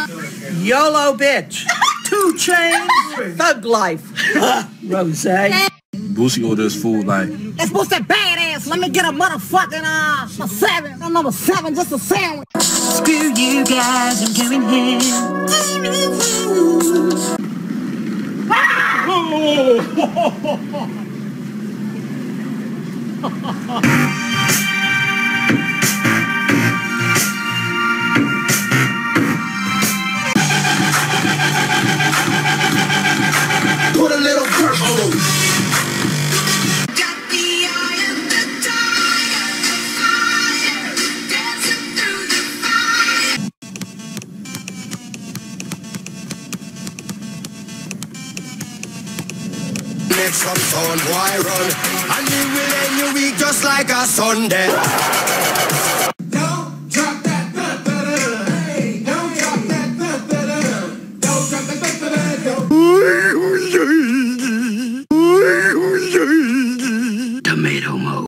YOLO bitch. 2 Chainz. Thug life. Rose. Boosie orders food like. It's supposed to badass. Let me get a motherfucking a 7. Another 7, just a sandwich. Screw you guys, I'm going here. Put a little dirt on them. Make some sound, boy, run. And you will end your week just like a Sunday.